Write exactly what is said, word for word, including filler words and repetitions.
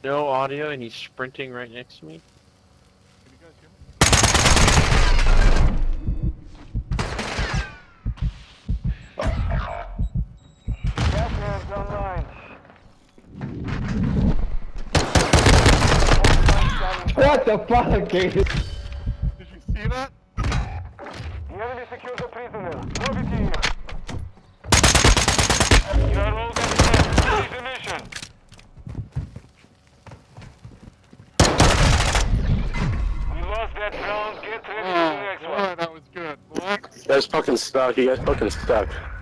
No audio, and he's sprinting right next to me. Can you guys hear me? Gas hands online. What the fuck, Gabe? Did you see that? The enemy secured the prisoner. Move it here. You are all going to finish the mission. We lost that round. Get ready for the next one. Boy, that was good, boy. You guys fucking suck. You guys fucking suck.